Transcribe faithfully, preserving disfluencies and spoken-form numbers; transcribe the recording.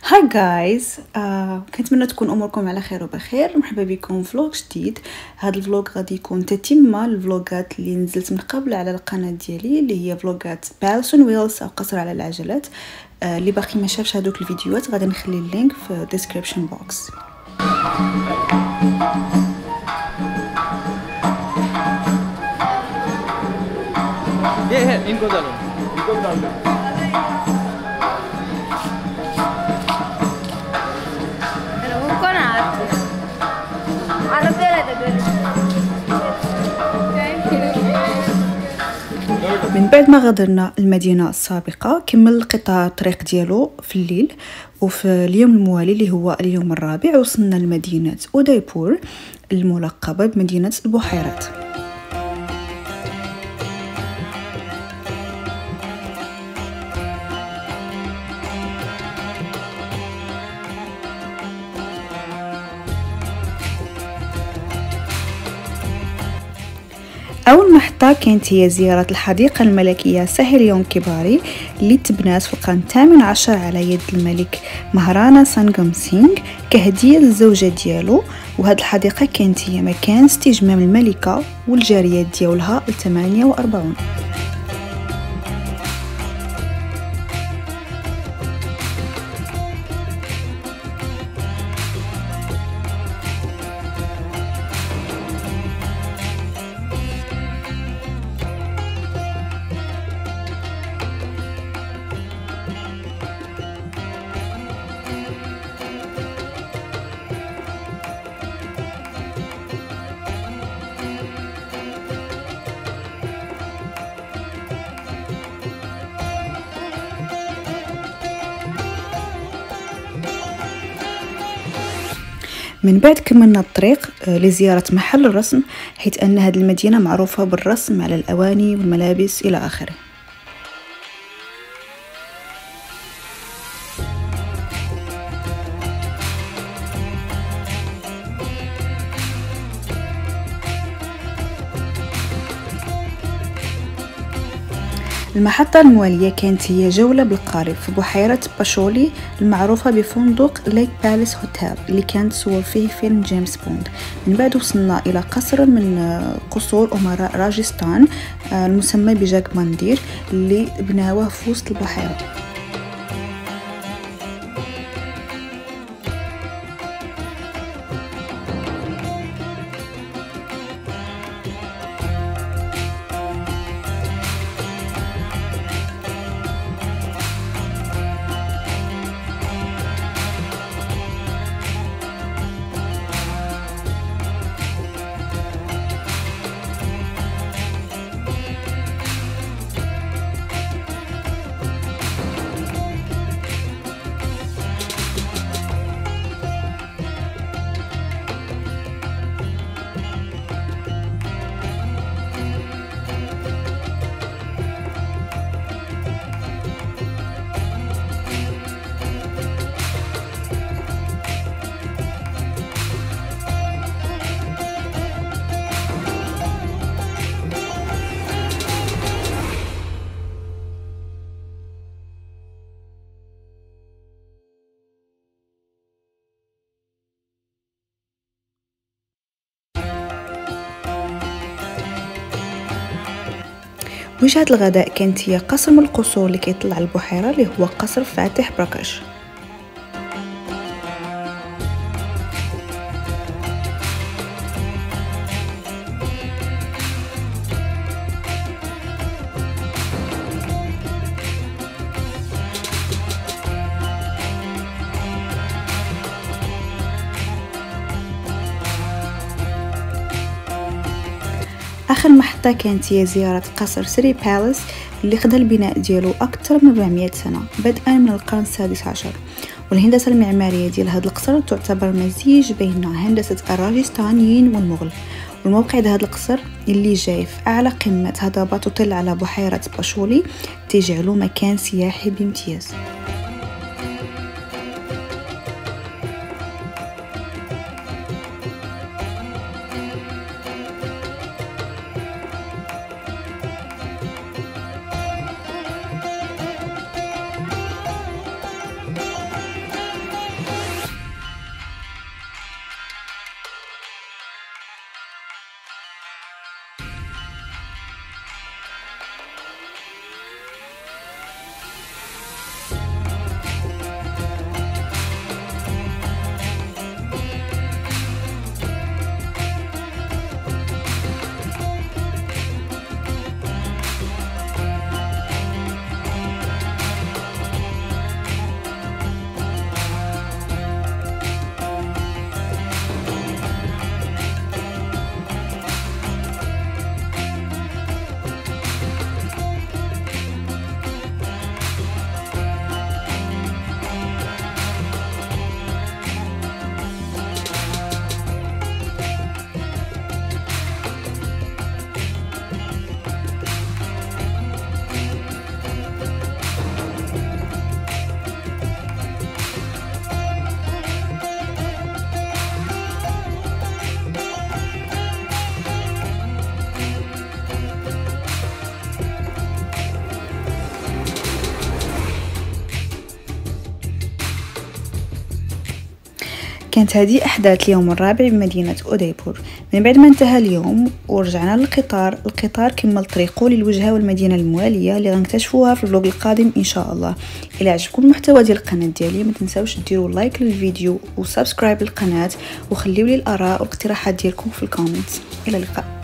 هاي جايز، آه، كنتمنى تكون اموركم على خير وبخير. مرحبا بكم في فلوق جديد. هذا الفلوق غادي يكون تتمه الفلوقات اللي نزلت من قبل على القناه ديالي، اللي هي فلوقات بالسون ويلز او قصر على العجلات. آه، اللي باقي ما شافش هذوك الفيديوهات غادي نخلي اللينك في الديسكريبشن بوكس. ये है इनको डालो इनको भी डाल दो من بعد ما غادرنا المدينة السابقة كمل القطار الطريق ديالو في الليل، وفي اليوم الموالي اللي هو اليوم الرابع وصلنا لمدينة أودايبور الملقبة بمدينة البحيرات. أول محطة كانت هي زيارة الحديقة الملكية ساهيليون كيباري اللي تبنات في القرن الثامن عشر على يد الملك مهرانا سانغام سينغ كهدية للزوجة ديالو. وهاد الحديقة كانت هي مكان استجمام الملكة والجاريات ديالها الثمانية وأربعون. من بعد كملنا الطريق لزيارة محل الرسم، حيث أن هذه المدينة معروفة بالرسم على الأواني والملابس إلى آخره. المحطة الموالية كانت هي جولة بالقارب في بحيرة باشولي المعروفة بفندق ليك باليس هوتيل اللي كانت صور فيه فيلم جيمس بوند. من بعد وصلنا إلى قصر من قصور أمراء راجستان المسمى بجاك ماندير اللي بناوه في وسط البحيرة. وجهة الغداء كانت هي قصر من القصور اللي كيطلع على البحيرة اللي هو قصر فاتح براكش. آخر محطة كانت هي زيارة قصر سري بالاس اللي خدا البناء ديالو أكثر من أربعمائة سنة بدءا من القرن السادس عشر. والهندسة المعمارية ديال هذا القصر تعتبر مزيج بين هندسة الراجستانيين والمغل. والموقع هذا القصر اللي جاي في أعلى قمة هضبة تطل على بحيرة باشولي تجعله مكان سياحي بامتياز. كانت هذه أحداث اليوم الرابع بمدينة أوديبور. من بعد ما انتهى اليوم ورجعنا للقطار، القطار كمل طريقه للوجهة والمدينة الموالية اللي غنكتشفوها في الفلوق القادم إن شاء الله. إلا عجبكم المحتوى ديال القناة ديالي ما تنساوش ديروا لايك للفيديو وسبسكرايب للقناة، وخليوا لي الآراء والاقتراحات ديالكم في الكومنتس. إلى اللقاء.